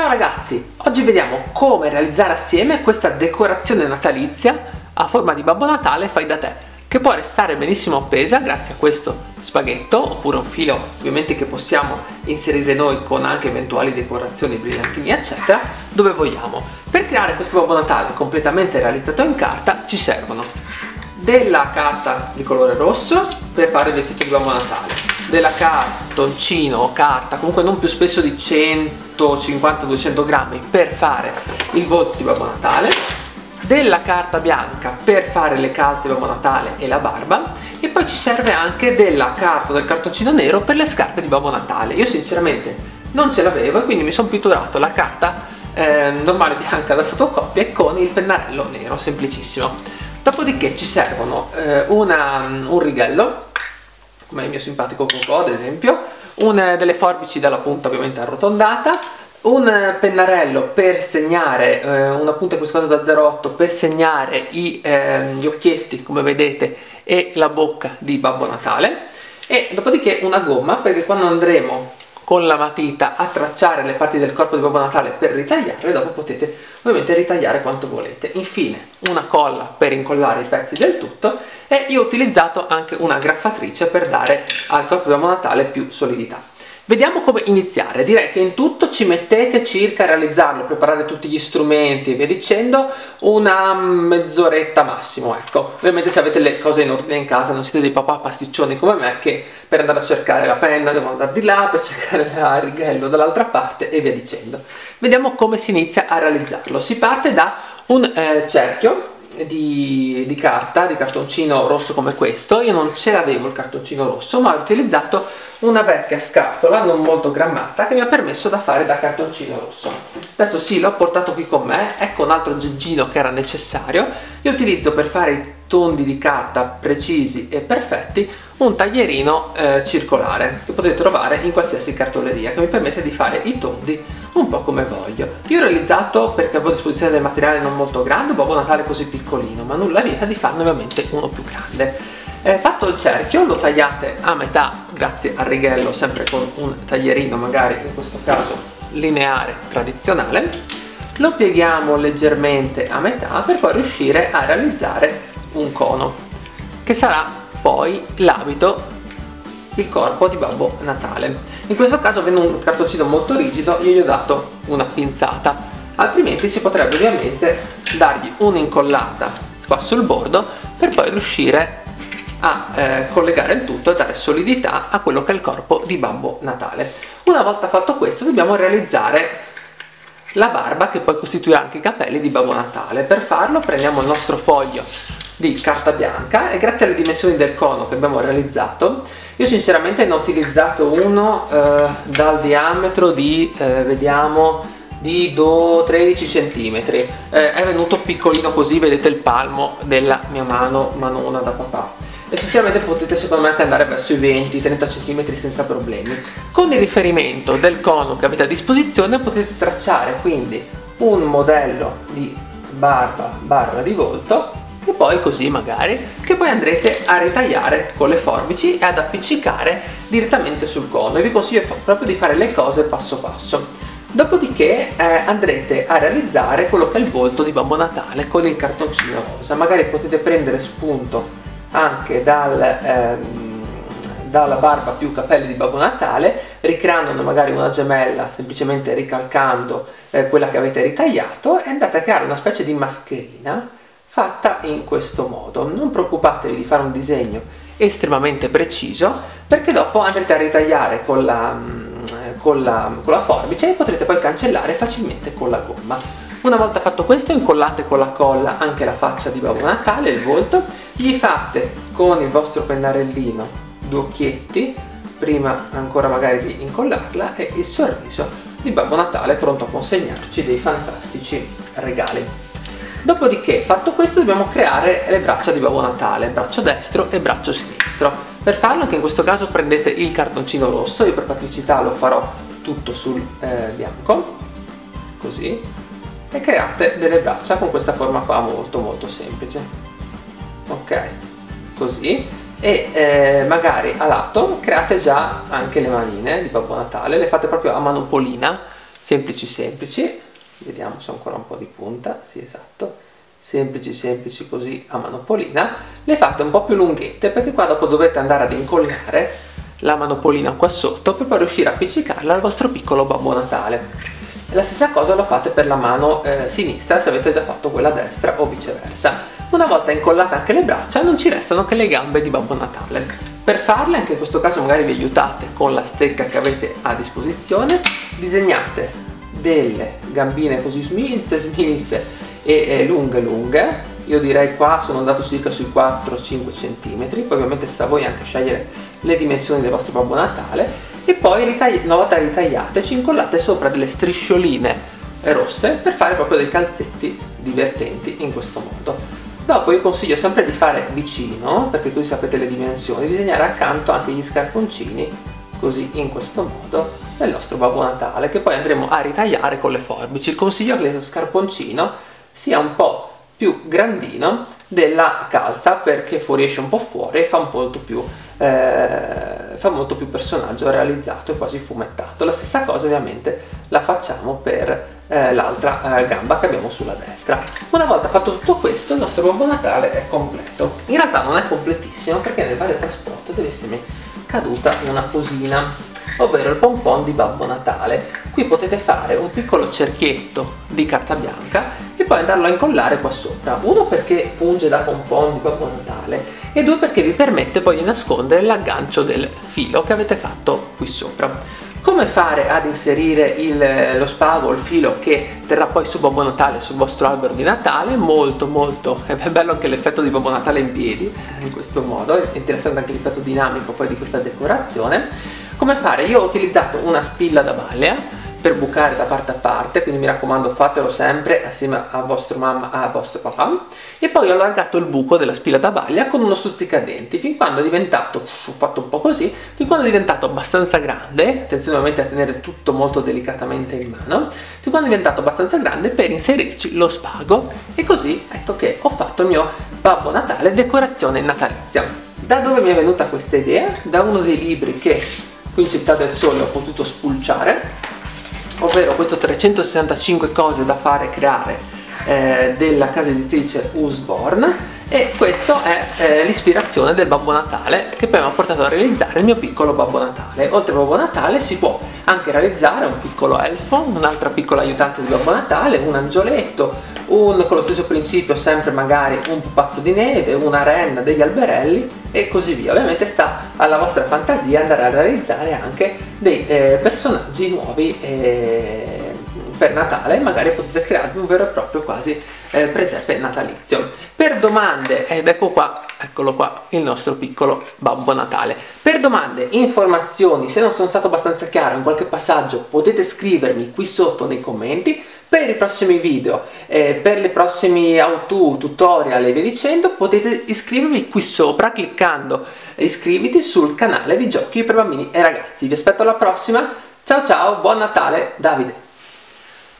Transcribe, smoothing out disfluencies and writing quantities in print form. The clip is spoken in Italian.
ragazzi, oggi vediamo come realizzare assieme questa decorazione natalizia a forma di Babbo Natale fai da te, che può restare benissimo appesa grazie a questo spaghetto oppure un filo ovviamente che possiamo inserire noi con anche eventuali decorazioni, brillantini eccetera, dove vogliamo. Per creare questo Babbo Natale completamente realizzato in carta ci servono della carta di colore rosso per fare il vestito di Babbo Natale, della cartoncino o carta comunque non più spesso di 150-200 grammi per fare il volto di Babbo Natale, della carta bianca per fare le calze di Babbo Natale e la barba, e poi ci serve anche della carta o del cartoncino nero per le scarpe di Babbo Natale. Io sinceramente non ce l'avevo e quindi mi sono pitturato la carta normale bianca da fotocopia con il pennarello nero, semplicissimo. Dopodiché ci servono un righello come il mio simpatico Coco ad esempio, delle forbici dalla punta ovviamente arrotondata, un pennarello per segnare, una punta in questo caso da 0,8 per segnare gli occhietti come vedete e la bocca di Babbo Natale, e dopodiché una gomma perché quando andremo con la matita a tracciare le parti del corpo di Babbo Natale per ritagliarle, dopo potete ovviamente ritagliare quanto volete. Infine una colla per incollare i pezzi del tutto, e io ho utilizzato anche una graffatrice per dare al corpo di Babbo Natale più solidità. Vediamo come iniziare. Direi che in tutto ci mettete circa a realizzarlo, preparare tutti gli strumenti e via dicendo una mezz'oretta massimo, ecco. Ovviamente se avete le cose in ordine in casa, non siete dei papà pasticcioni come me che per andare a cercare la penna devo andare di là, per cercare il righello dall'altra parte e via dicendo. Vediamo come si inizia a realizzarlo. Si parte da un cerchio di carta, di cartoncino rosso come questo. Io non ce l'avevo il cartoncino rosso, ma ho utilizzato una vecchia scatola non molto grammata che mi ha permesso da fare da cartoncino rosso. Adesso sì, l'ho portato qui con me, ecco un altro aggeggino che era necessario. Io utilizzo per fare i tondi di carta precisi e perfetti un taglierino circolare che potete trovare in qualsiasi cartoleria, che mi permette di fare i tondi un po' come voglio. Io ho realizzato, perché avevo a disposizione del materiale non molto grande, Babbo Natale così piccolino, ma nulla vieta di farne ovviamente uno più grande. Fatto il cerchio lo tagliate a metà grazie al righello, sempre con un taglierino magari in questo caso lineare tradizionale, lo pieghiamo leggermente a metà per poi riuscire a realizzare un cono che sarà poi l'abito, il corpo di Babbo Natale. In questo caso, avendo un cartoncino molto rigido, io gli ho dato una pinzata, altrimenti si potrebbe ovviamente dargli un'incollata qua sul bordo per poi riuscire a collegare il tutto e dare solidità a quello che è il corpo di Babbo Natale. Una volta fatto questo dobbiamo realizzare la barba che poi costituirà anche i capelli di Babbo Natale. Per farlo prendiamo il nostro foglio di carta bianca e grazie alle dimensioni del cono che abbiamo realizzato, io sinceramente ne ho utilizzato uno dal diametro di vediamo di 13 cm, è venuto piccolino così, vedete il palmo della mia manona da papà, e sinceramente potete secondo me anche andare verso i 20-30 cm senza problemi. Con il riferimento del cono che avete a disposizione potete tracciare quindi un modello di barba di volto, e poi così magari, che poi andrete a ritagliare con le forbici e ad appiccicare direttamente sul cono, e vi consiglio proprio di fare le cose passo passo. Dopodiché andrete a realizzare quello che è il volto di Babbo Natale con il cartoncino rosa. Magari potete prendere spunto anche dalla barba più capelli di Babbo Natale, ricreandone magari una gemella semplicemente ricalcando quella che avete ritagliato, e andate a creare una specie di mascherina fatta in questo modo. Non preoccupatevi di fare un disegno estremamente preciso, perché dopo andrete a ritagliare con la forbice e potrete poi cancellare facilmente con la gomma. Una volta fatto questo, incollate con la colla anche la faccia di Babbo Natale, il volto, gli fate con il vostro pennarellino due occhietti prima ancora magari di incollarla, e il sorriso di Babbo Natale pronto a consegnarci dei fantastici regali. Dopodiché, fatto questo, dobbiamo creare le braccia di Babbo Natale, braccio destro e braccio sinistro. Per farlo, anche in questo caso, prendete il cartoncino rosso, io per praticità lo farò tutto sul bianco, così, e create delle braccia con questa forma qua molto semplice. Ok, così, e magari a lato create già anche le manine di Babbo Natale, le fate proprio a manopolina, semplici semplici, vediamo se ho ancora un po' di punta, sì esatto, semplici semplici così a manopolina, le fate un po' più lunghette perché qua dopo dovete andare ad incollare la manopolina qua sotto per poi riuscire a appiccicarla al vostro piccolo Babbo Natale. E la stessa cosa lo fate per la mano sinistra se avete già fatto quella destra o viceversa. Una volta incollate anche le braccia non ci restano che le gambe di Babbo Natale. Per farle, anche in questo caso magari vi aiutate con la stecca che avete a disposizione, disegnate delle gambine così smilze e lunghe. Io direi qua sono andato circa sui 4-5 cm, poi ovviamente sta a voi anche scegliere le dimensioni del vostro Babbo Natale, e poi una volta ritagliate ci incollate sopra delle striscioline rosse per fare proprio dei calzetti divertenti in questo modo. Dopo io consiglio sempre di fare vicino, perché così sapete le dimensioni, disegnare accanto anche gli scarponcini, così in questo modo, del nostro Babbo Natale, che poi andremo a ritagliare con le forbici. Il consiglio è che lo scarponcino sia un po' più grandino della calza, perché fuoriesce un po' fuori e fa molto più personaggio realizzato e quasi fumettato. La stessa cosa ovviamente la facciamo per l'altra gamba che abbiamo sulla destra. Una volta fatto tutto questo, il nostro Babbo Natale è completo. In realtà non è completissimo perché nel vario trasporto deve essere caduta una cosina, ovvero il pompon di Babbo Natale. Qui potete fare un piccolo cerchietto di carta bianca e poi andarlo a incollare qua sopra. Uno perché funge da pompon di Babbo Natale e due perché vi permette poi di nascondere l'aggancio del filo che avete fatto qui sopra. Come fare ad inserire lo spago, il filo che terrà poi su Babbo Natale, sul vostro albero di Natale? Molto è bello anche l'effetto di Babbo Natale in piedi in questo modo, è interessante anche l'effetto dinamico poi di questa decorazione. Come fare? Io ho utilizzato una spilla da baglia per bucare da parte a parte, quindi mi raccomando fatelo sempre assieme a vostra mamma, a vostro papà, e poi ho allargato il buco della spilla da baglia con uno stuzzicadenti fin quando è diventato, ho fatto un po' così, fin quando è diventato abbastanza grande, attenzione ovviamente a tenere tutto molto delicatamente in mano, fin quando è diventato abbastanza grande per inserirci lo spago, e così ecco che ho fatto il mio Babbo Natale decorazione natalizia. Da dove mi è venuta questa idea? Da uno dei libri che qui in Città del Sole ho potuto spulciare, ovvero questo 365 cose da fare e creare della casa editrice Usborne, e questo è l'ispirazione del Babbo Natale che poi mi ha portato a realizzare il mio piccolo Babbo Natale. Oltre al Babbo Natale si può anche realizzare un piccolo elfo, un'altra piccola aiutante di Babbo Natale, un angioletto, con lo stesso principio sempre magari un pupazzo di neve, una renna, degli alberelli e così via. Ovviamente sta alla vostra fantasia andare a realizzare anche dei personaggi nuovi per Natale, magari potete crearvi un vero e proprio quasi presepe natalizio. Per domande, ed ecco qua, eccolo qua, il nostro piccolo Babbo Natale. Per domande, informazioni, se non sono stato abbastanza chiaro in qualche passaggio, potete scrivermi qui sotto nei commenti. Per i prossimi video, per le prossimi how-to, tutorial e via dicendo, potete iscrivervi qui sopra cliccando iscriviti sul canale di giochi per bambini e ragazzi. Vi aspetto alla prossima, ciao ciao, buon Natale, Davide!